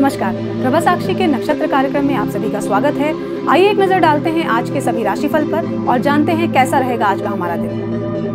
नमस्कार, प्रभा साक्षी के नक्षत्र कार्यक्रम में आप सभी का स्वागत है। आइए एक नजर डालते हैं आज के सभी राशिफल पर और जानते हैं कैसा रहेगा आज का हमारा दिन।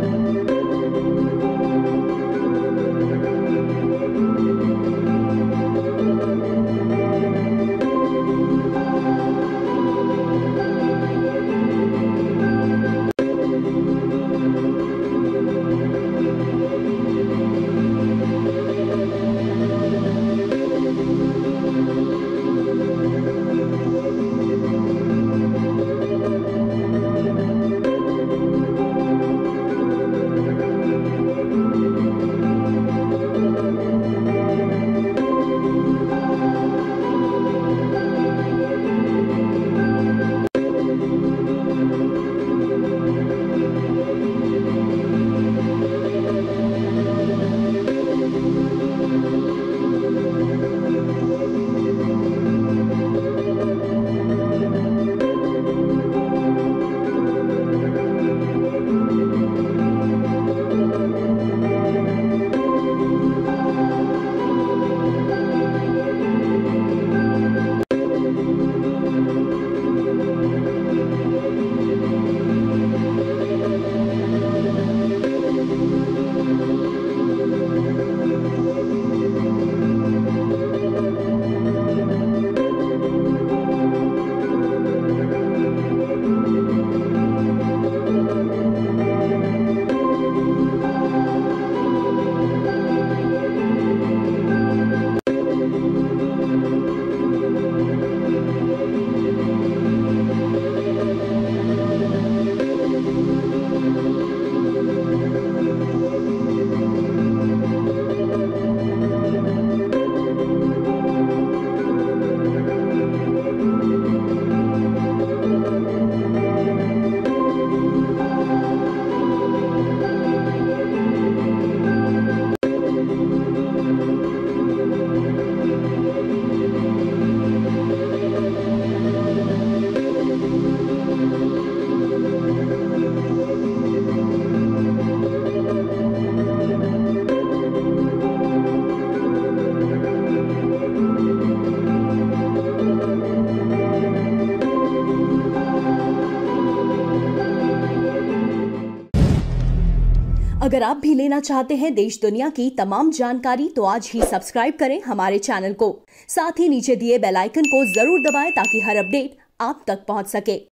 अगर आप भी लेना चाहते हैं देश दुनिया की तमाम जानकारी तो आज ही सब्सक्राइब करें हमारे चैनल को। साथ ही नीचे दिए बेल आइकन को जरूर दबाएं ताकि हर अपडेट आप तक पहुंच सके।